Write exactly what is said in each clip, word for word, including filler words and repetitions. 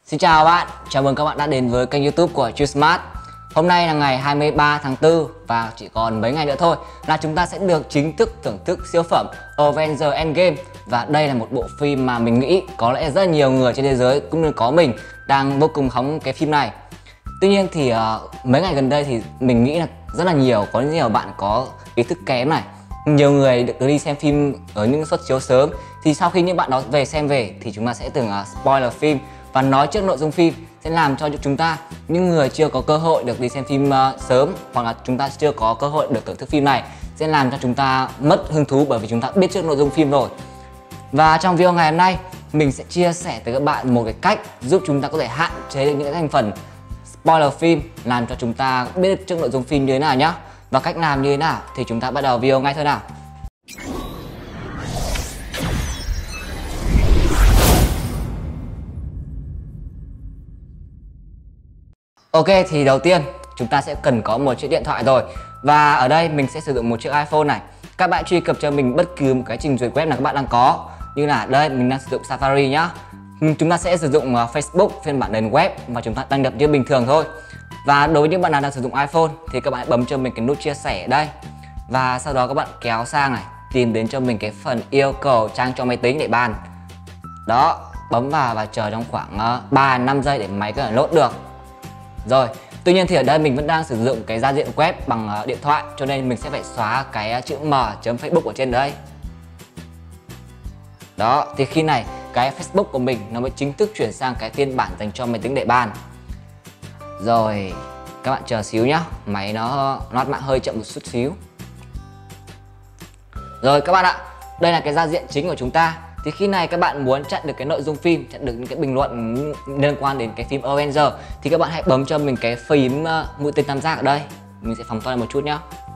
Xin chào bạn, chào mừng các bạn đã đến với kênh YouTube của ChillSmart. Hôm nay là ngày hai mươi ba tháng tư và chỉ còn mấy ngày nữa thôi là chúng ta sẽ được chính thức thưởng thức siêu phẩm Avengers Endgame. Và đây là một bộ phim mà mình nghĩ có lẽ rất nhiều người trên thế giới cũng như có mình đang vô cùng hóng cái phim này. Tuy nhiên thì uh, mấy ngày gần đây thì mình nghĩ là rất là nhiều, có nhiều bạn có ý thức kém này. Nhiều người được đi xem phim ở những suất chiếu sớm, thì sau khi những bạn đó về xem về thì chúng ta sẽ từng uh, spoiler phim và nói trước nội dung phim, sẽ làm cho chúng ta, những người chưa có cơ hội được đi xem phim uh, sớm hoặc là chúng ta chưa có cơ hội được thưởng thức phim này, sẽ làm cho chúng ta mất hứng thú bởi vì chúng ta biết trước nội dung phim rồi. Và trong video ngày hôm nay mình sẽ chia sẻ tới các bạn một cái cách giúp chúng ta có thể hạn chế được những cái thành phần spoiler phim, làm cho chúng ta biết được trước nội dung phim như thế nào nhá. Và cách làm như thế nào thì chúng ta bắt đầu video ngay thôi nào. Ok, thì đầu tiên chúng ta sẽ cần có một chiếc điện thoại rồi. Và ở đây mình sẽ sử dụng một chiếc iPhone này. Các bạn truy cập cho mình bất cứ một cái trình duyệt web nào các bạn đang có. Như là đây mình đang sử dụng Safari nhá. Chúng ta sẽ sử dụng Facebook phiên bản nền web và chúng ta đăng nhập như bình thường thôi. Và đối với những bạn nào đang sử dụng iPhone thì các bạn hãy bấm cho mình cái nút chia sẻ ở đây. Và sau đó các bạn kéo sang này, tìm đến cho mình cái phần yêu cầu trang cho máy tính để bàn. Đó, bấm vào và chờ trong khoảng ba đến năm giây để máy có thể load được. Rồi, tuy nhiên thì ở đây mình vẫn đang sử dụng cái giao diện web bằng điện thoại, cho nên mình sẽ phải xóa cái chữ m chấm Facebook ở trên đây. Đó, thì khi này cái Facebook của mình nó mới chính thức chuyển sang cái phiên bản dành cho máy tính để bàn. Rồi, các bạn chờ xíu nhá, máy nó loát mạng hơi chậm một chút xíu. Rồi các bạn ạ, đây là cái giao diện chính của chúng ta. Thì khi này các bạn muốn chặn được cái nội dung phim, chặn được những cái bình luận liên quan đến cái phim Avengers, thì các bạn hãy bấm cho mình cái phím uh, mũi tên tam giác ở đây. Mình sẽ phóng to lên một chút nhá.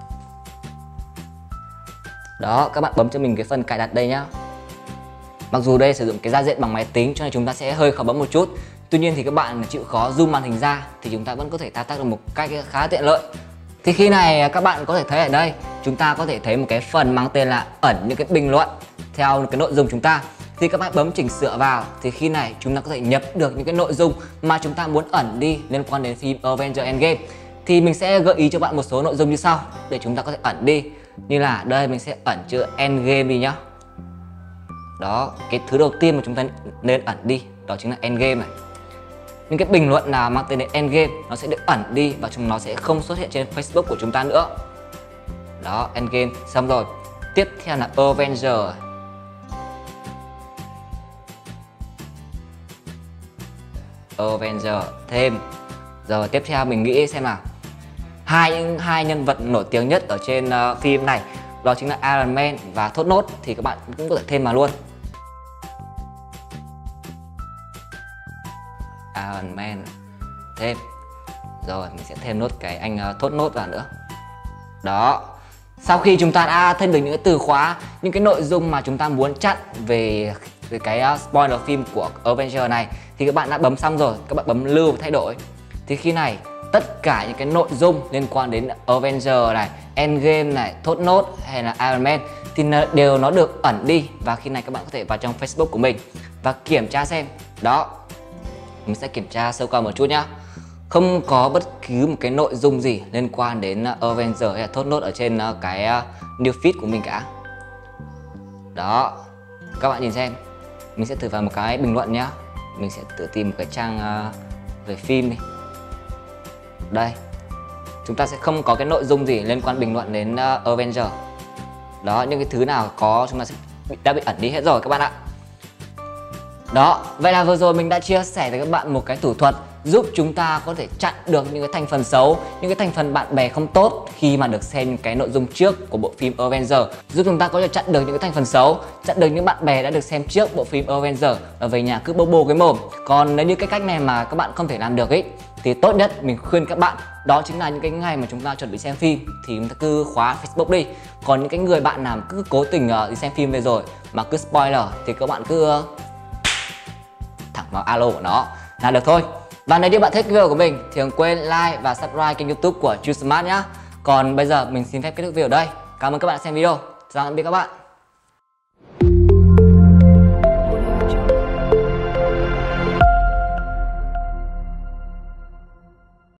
Đó, các bạn bấm cho mình cái phần cài đặt đây nhá. Mặc dù đây sử dụng cái giao diện bằng máy tính cho nên chúng ta sẽ hơi khó bấm một chút. Tuy nhiên thì các bạn chịu khó zoom màn hình ra thì chúng ta vẫn có thể thao tác được một cách khá tiện lợi. Thì khi này các bạn có thể thấy ở đây, chúng ta có thể thấy một cái phần mang tên là ẩn những cái bình luận theo cái nội dung chúng ta. Thì các bạn bấm chỉnh sửa vào thì khi này chúng ta có thể nhập được những cái nội dung mà chúng ta muốn ẩn đi liên quan đến phim Avengers Endgame. Thì mình sẽ gợi ý cho bạn một số nội dung như sau để chúng ta có thể ẩn đi. Như là đây mình sẽ ẩn chữ Endgame đi nhá. Đó, cái thứ đầu tiên mà chúng ta nên ẩn đi đó chính là Endgame này. Những cái bình luận nào mang tên đến Endgame nó sẽ được ẩn đi và chúng nó sẽ không xuất hiện trên Facebook của chúng ta nữa. Đó, Endgame xong rồi. Tiếp theo là Avengers. Avengers thêm. Rồi tiếp theo mình nghĩ xem nào. Hai hai nhân vật nổi tiếng nhất ở trên uh, phim này đó chính là Iron Man và Thốt Nốt, thì các bạn cũng có thể thêm vào luôn. Iron Man thêm. Rồi mình sẽ thêm nốt cái anh uh, Thốt Nốt vào nữa. Đó. Sau khi chúng ta đã thêm được những cái từ khóa, những cái nội dung mà chúng ta muốn chặn về, về cái uh, spoiler phim của Avengers này thì các bạn đã bấm xong rồi, các bạn bấm lưu và thay đổi. Thì khi này tất cả những cái nội dung liên quan đến Avengers này, Endgame này, Thốt Nốt hay là Iron Man thì đều nó được ẩn đi. Và khi này các bạn có thể vào trong Facebook của mình và kiểm tra xem. Đó, mình sẽ kiểm tra sâu qua một chút nhá. Không có bất cứ một cái nội dung gì liên quan đến Avengers hay là Thốt Nốt ở trên cái new feed của mình cả. Đó, các bạn nhìn xem. Mình sẽ thử vào một cái bình luận nhá. Mình sẽ tự tìm một cái trang về phim đi. Đây, chúng ta sẽ không có cái nội dung gì liên quan bình luận đến uh, Avengers. Đó, những cái thứ nào có chúng ta sẽ bị, đã bị ẩn đi hết rồi các bạn ạ. Đó, vậy là vừa rồi mình đã chia sẻ với các bạn một cái thủ thuật giúp chúng ta có thể chặn được những cái thành phần xấu, những cái thành phần bạn bè không tốt khi mà được xem cái nội dung trước của bộ phim Avengers. Giúp chúng ta có thể chặn được những cái thành phần xấu, chặn được những bạn bè đã được xem trước bộ phim Avengers và về nhà cứ bô bô cái mồm. Còn nếu như cái cách này mà các bạn không thể làm được ấy thì tốt nhất mình khuyên các bạn đó chính là những cái ngày mà chúng ta chuẩn bị xem phim thì chúng ta cứ khóa Facebook đi. Còn những cái người bạn nào cứ cố tình uh, đi xem phim về rồi mà cứ spoiler thì các bạn cứ uh, thẳng vào alo của nó là được thôi. Và nếu như bạn thích video của mình thì đừng quên like và subscribe kênh YouTube của ChillSmart nhé. Còn bây giờ mình xin phép kết thúc video ở đây. Cảm ơn các bạn đã xem video. Chào tạm biệt các bạn.